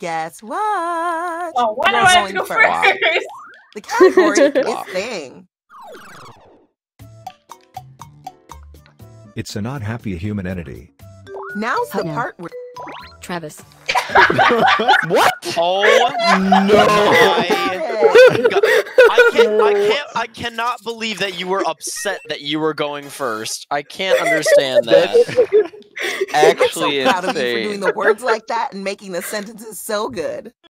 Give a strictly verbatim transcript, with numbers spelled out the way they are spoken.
Guess what? Oh, why do You're I have to going go first? first. The category is thing. It's a not happy human entity. Now's the No. part where Travis. What? Oh No. my God. I can't, I can't, I cannot believe that you were upset that you were going first. I can't understand that. That's actually I'm so proud of you for insane. doing the words like that and making the sentences so good.